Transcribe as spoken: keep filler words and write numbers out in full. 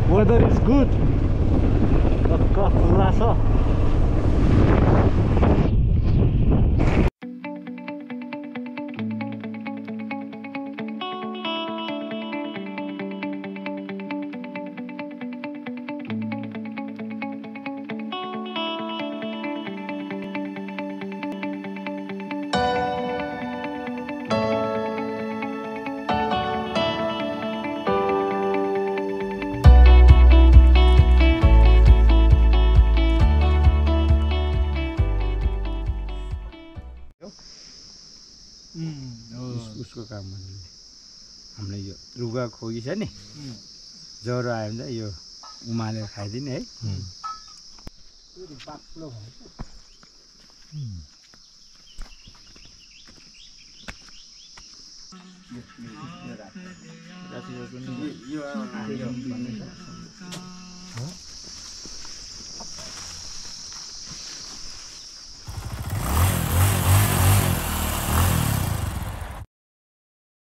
Weather is good. खुल्ला छ उसको काम गर्नु हामीले यो रुगा खोकी छ नि ज्वरो आयो भने यो उमालेर खाइदिने है यो